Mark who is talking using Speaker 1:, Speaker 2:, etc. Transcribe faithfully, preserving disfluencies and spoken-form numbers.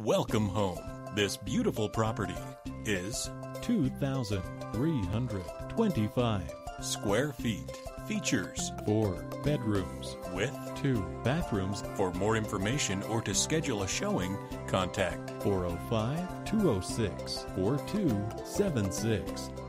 Speaker 1: Welcome home. This beautiful property is
Speaker 2: two thousand three hundred twenty-five
Speaker 1: square feet. Features
Speaker 2: four bedrooms
Speaker 1: with
Speaker 2: two bathrooms.
Speaker 1: For more information or to schedule a showing, contact
Speaker 2: four oh five, two oh six, four two seven six.